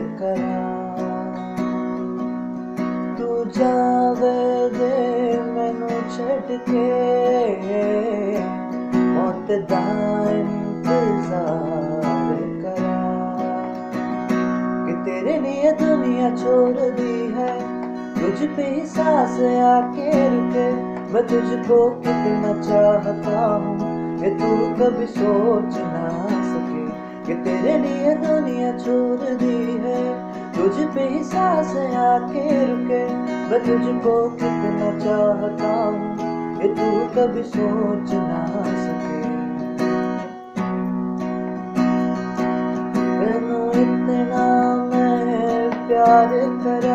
करा। तू जावे दे मैनू छड़ के, मौत दा इंतजार करा। कि तेरे लिए दुनिया छोड़ दी है, तुझ पे ही सांस आके रुके। मैं तुझको कितना चाहता हूँ कि तू कभी सोच ना सके। कि तेरे लिए दुनिया छोड़ दी है, तुझ पे ही सांस आके रुके। मैं तुझको कितना चाहता हूँ कि तू कभी सोच ना सके। मैनू इतना मैं प्यार करा,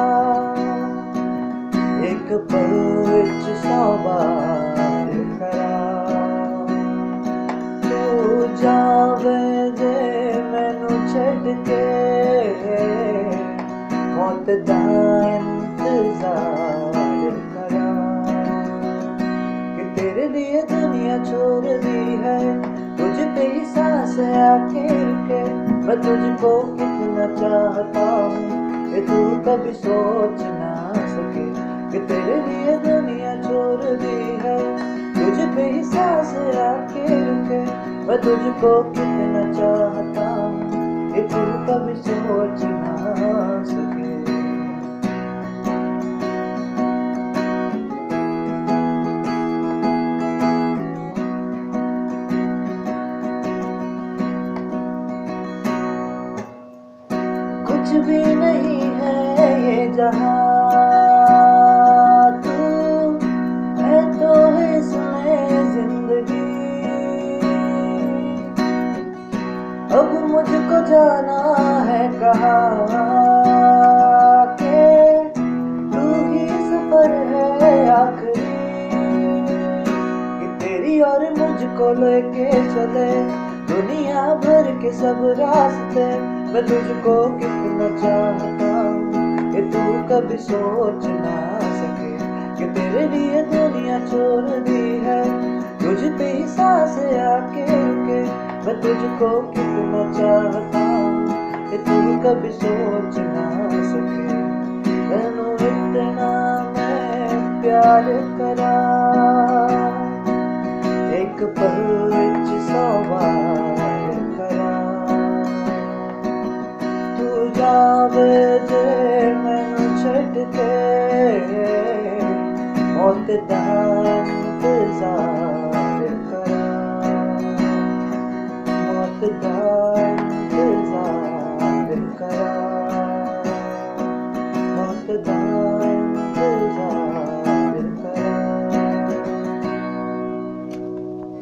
एक पल विच 100 बार करा। तू जावे दे मैनू छड़ के, मौत दा इंतजार करा। कि तेरे लिए दुनिया छोड़ दी है, तुझ पे ही सांस आके रुके। मैं तुझको कितना चाहता हूँ कि तू कभी सोच ना सके। कि तेरे लिए दुनिया छोड़ दी है, तुझ पे ही सांस आके रुके। मैं तुझको कितना चाहता हूँ कि तू कभी सोच ना सके। कुछ भी नहीं है ये जहां, तू है तो इसमें जिंदगी। अब मुझको जाना है कहाँ के, तू ही सफर है आखिरी। कि तेरी और मुझको लेके चले दुनिया भर के सब रास्ते। मैं तुझको कितना चाहता हूँ कि तू कभी सोच ना सके। कि तेरे लिए दुनिया छोड़ दी है, तुझ पे ही सांस आके रुके। मैं तुझको कितना चाहता हूँ कि तू कभी सोच ना सके। मैनू इतना मैं प्यार करा, एक पल विच 100 बार करा। तू जावे दे मैनू छड़ के, मौत दा इंतजार करा। मौत दा